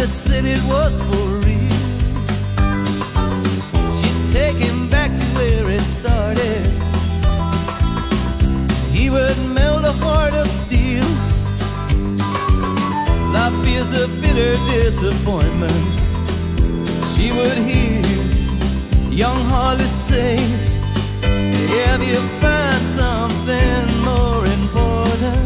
Amanda said it was for real. She'd take him back to where it started. He would melt a heart of steel. Life is a bitter disappointment. She would hear young Holly say, have you found something more important?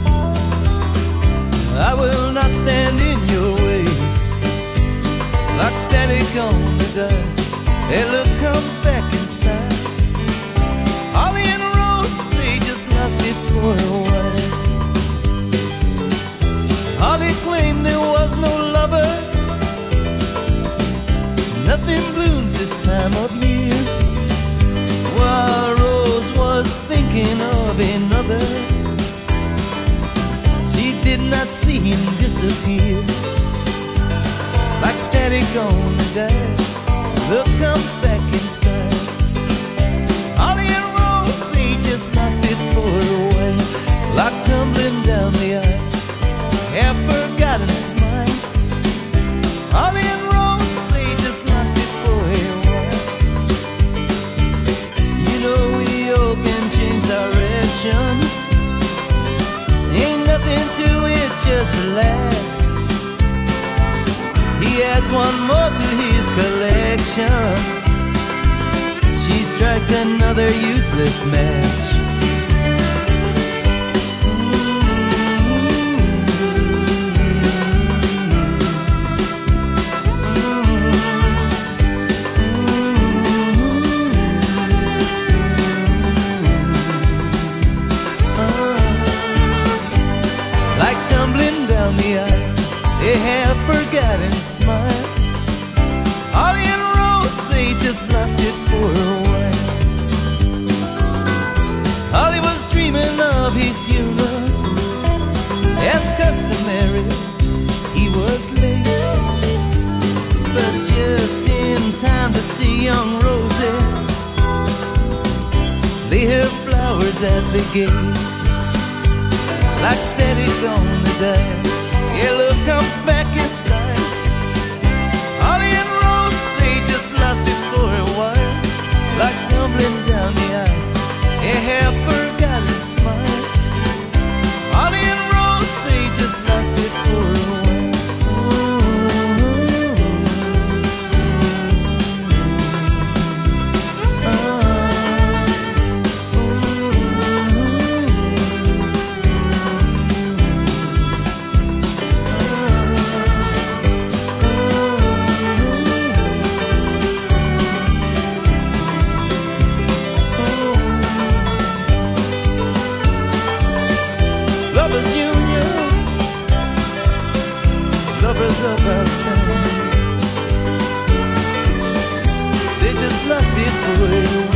I will not stand in your way. Like static on the dial, a look comes back in style. Holly and Rose, they just lost it for a while. Holly claimed there was no lover. Nothing blooms this time of year. While Rose was thinking of another, she did not see him disappear. Like static on the dial, look comes back in style. Holly and Rose, they just lost it for a while. Like tumbling down the aisle, half forgotten smile. Holly and Rose, they just lost it for a while. You know we all can change direction. Ain't nothing to it, just relax. He adds one more to his collection. She strikes another useless match. Like tumbling down the aisle, a half-forgotten smile. Holly and Rose, they just lost it for a while. Holly was dreaming of his funeral. As customary, he was late, but just in time to see young Rosie lay her flowers at the gate. Like static on the dial, yellow comes back in style. Holly and Rose, they just lost it for a while. Like tumbling down the aisle, a half-forgotten smile. Holly and Rose, they just lost it for a while. Lovers Union, lovers about town, they just lost it for a while.